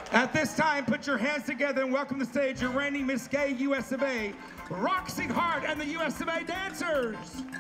At this time, put your hands together and welcome to the stage your reigning Miss Gay USofA, Roxie, Hart, and the USofA dancers.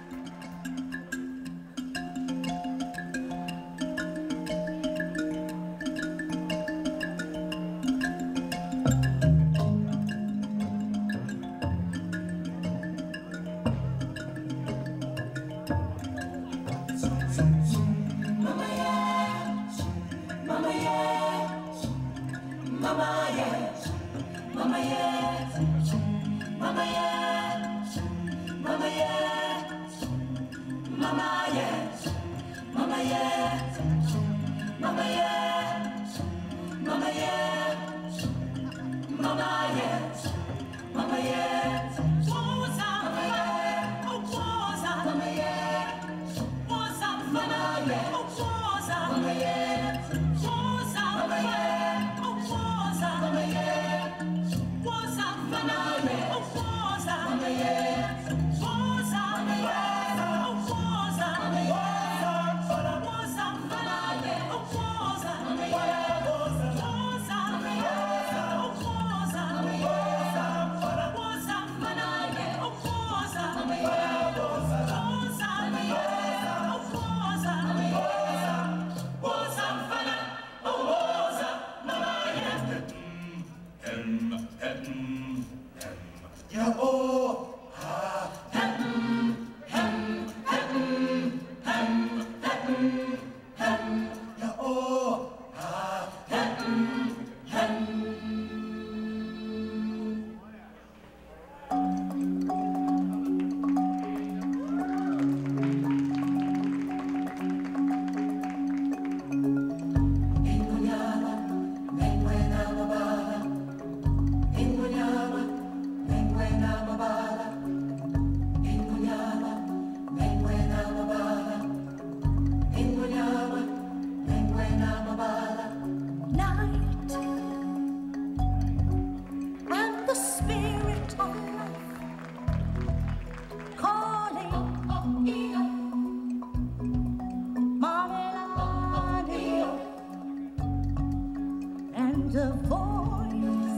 The voice,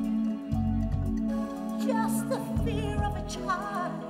just the fear of a child.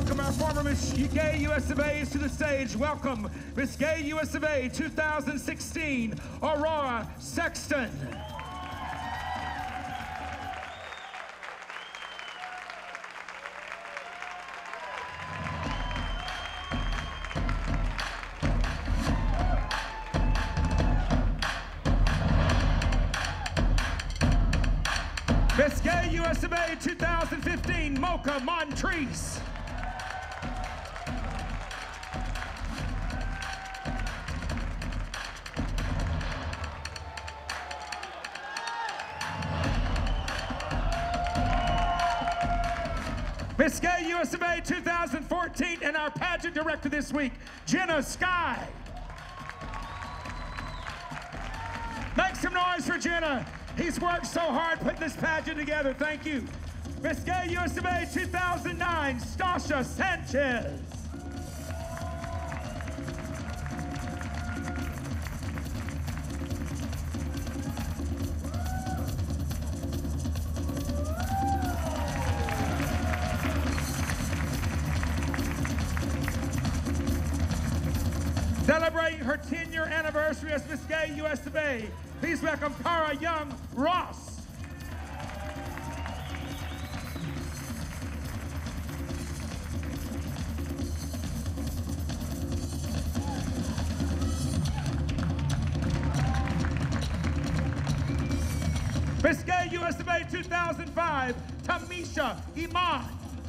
welcome our former Miss Gay USofA to the stage. Welcome Miss Gay USofA 2016, Aurora Sexton. Miss Gay USofA 2015, Mocha Montrese. Miss Gay USofA 2014 and our pageant director this week, Jenna Sky. Make some noise for Jenna. He's worked so hard putting this pageant together. Thank you. Miss Gay USofA 2009, Stasha Sanchez. Celebrating her 10-year anniversary as Miss Gay USofA, please welcome Cara Young Ross. Miss Gay USofA 2005, Tamisha Iman.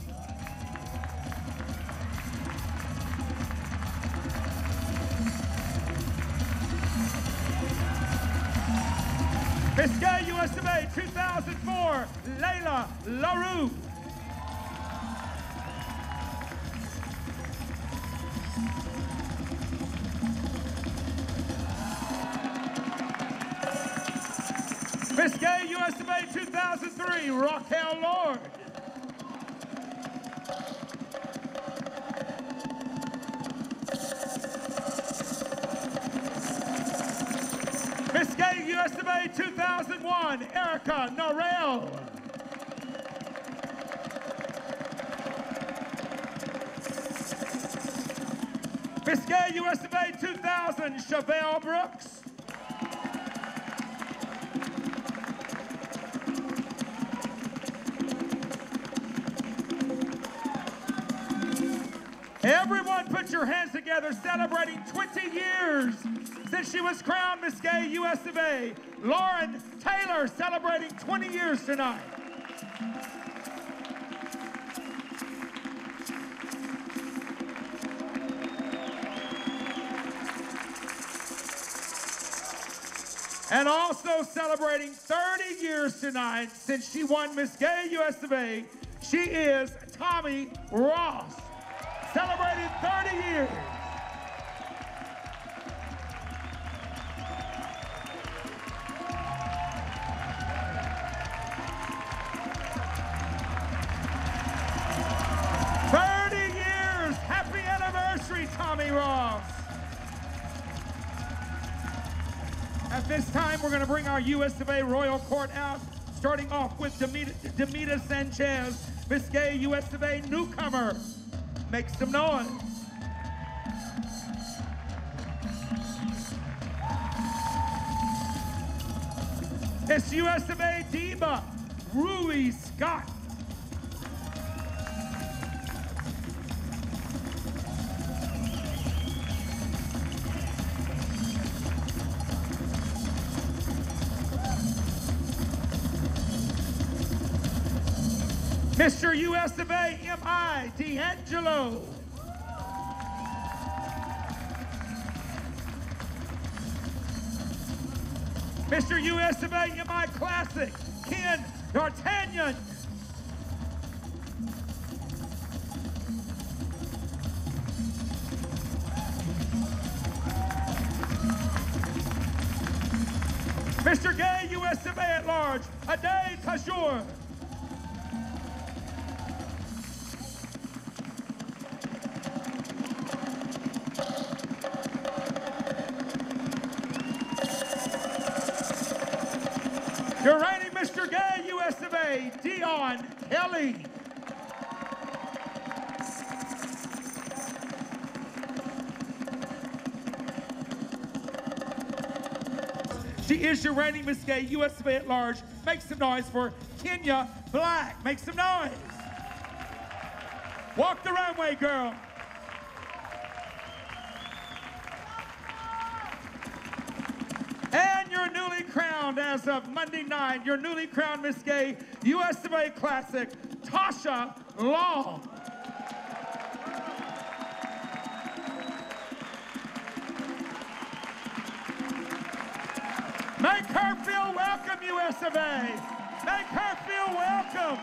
Miss Gay USofA 2004, Layla LaRue. Miss Gay USofA 2003, Raquel Lord. Miss Gay USofA 2001, Erica Norrell. Miss Gay USofA 2000, Chevelle Brooks. Everyone put your hands together, celebrating 20 years since she was crowned Miss Gay USofA. Lauren Taylor celebrating 20 years tonight. And also celebrating 30 years tonight since she won Miss Gay USofA, she is Tommy Ross, celebrating 30 years. Happy anniversary, Tommy Ross. At this time, we're going to bring our USofA Royal Court out, starting off with Demita Sanchez, Miss Gay USofA newcomer. Make some noise. Miss USofA diva, Rui Scott. Mr. USofA M.I. D'Angelo. Mr. USofA M.I. Classic, Ken D'Artagnan. Mr. Gay USofA at large, Ade Tajur. Your reigning Mr. Gay USofA, Dion Kelly. She is your reigning Miss Gay USofA at large. Make some noise for Kenya Black. Make some noise. Walk the runway, girl. And your newly crowned, as of Monday night, your newly crowned Miss Gay USofA Classic, Tasha Long. Make her feel welcome, USofA. Make her feel welcome.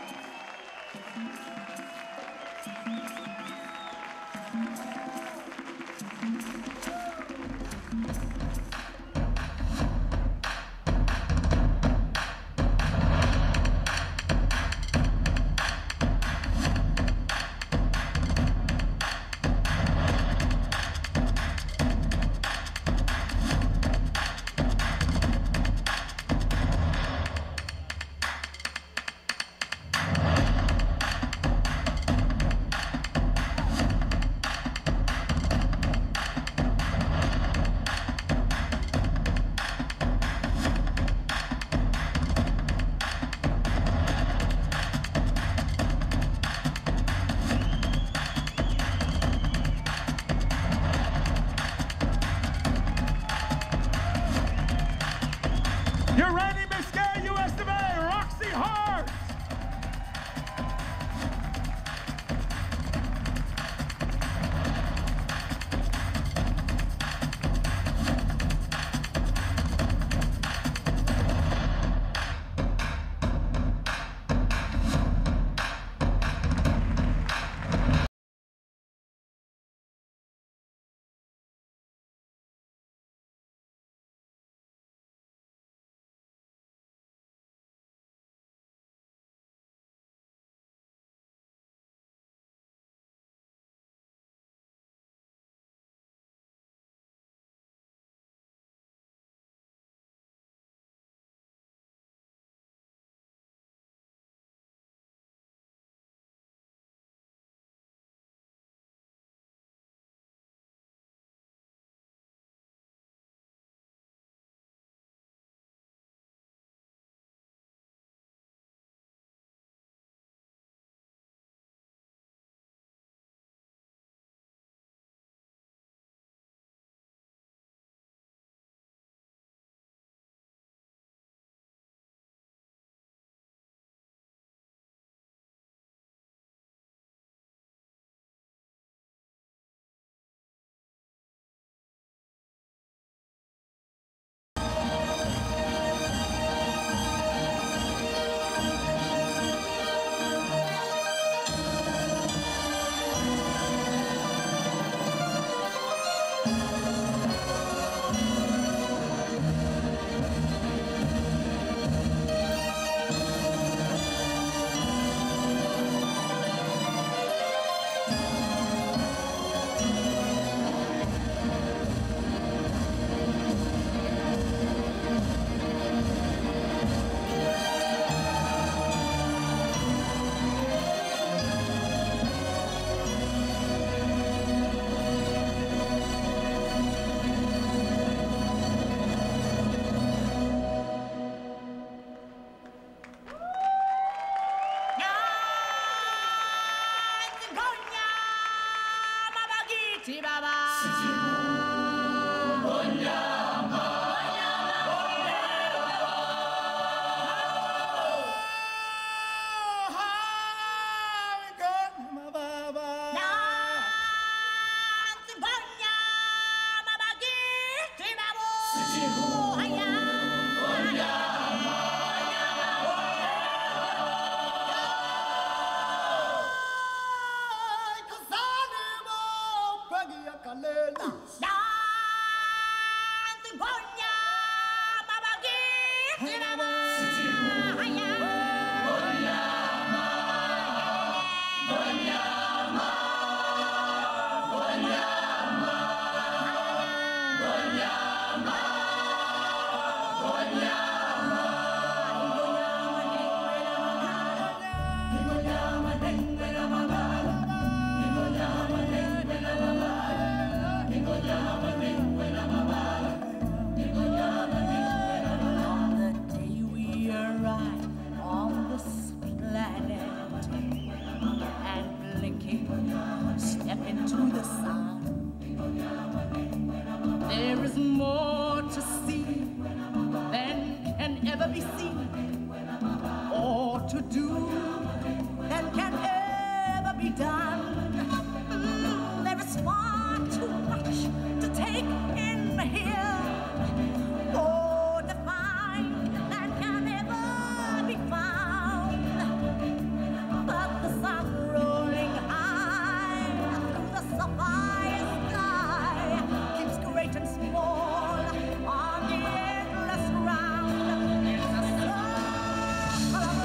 done. There is far too much to take in here. Oh, the fine that can never be found. But the sun rolling high through the sapphire sky keeps great and small on the endless round. It's a circle of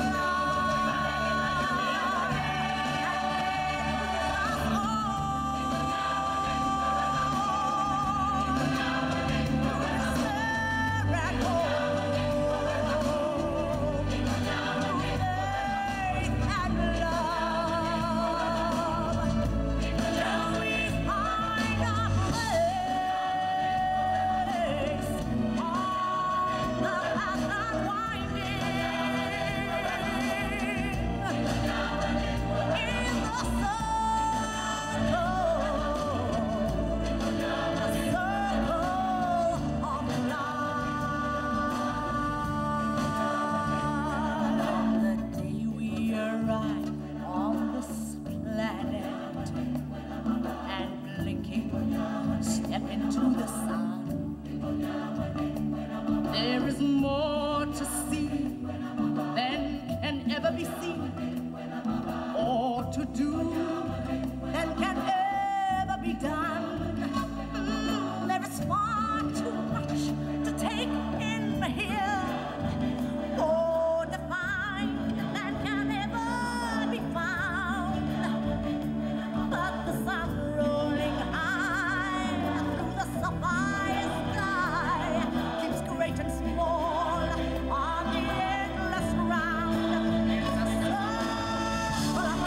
there is more to see than can ever be seen, or to do than can ever be done. There is far too much to take in here. Oh, the fine that can never be found. But the sun rolling high through the sapphire sky keeps great and small on the endless round. It's a circle of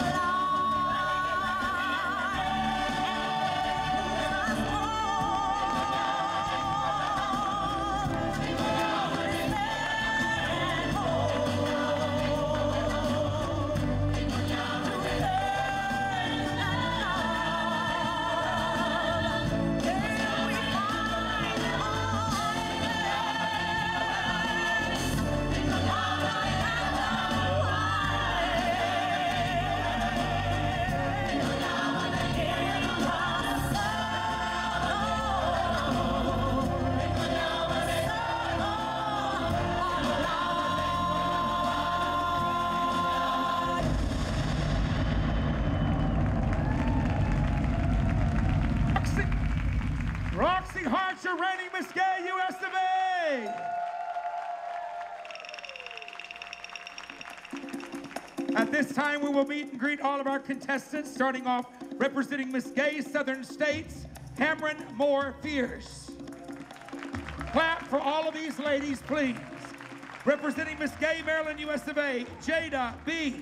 Roxie Hart, your reigning Miss Gay USofA. At this time, we will meet and greet all of our contestants, starting off representing Miss Gay Southern States, Cameron Moore Fierce. Clap for all of these ladies, please. Representing Miss Gay Maryland USofA, Jada B.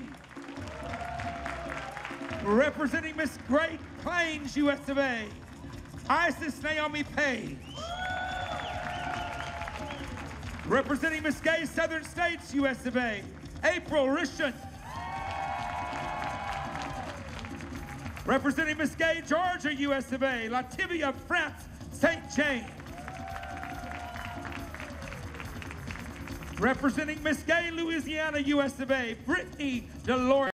Representing Miss Great Plains USofA, Isis Naomi Page. Representing Miss Gay Southern States USofA, April Rishan. Representing Miss Gay Georgia USofA, Lativia France St. James. Representing Miss Gay Louisiana USofA, Brittany Delores.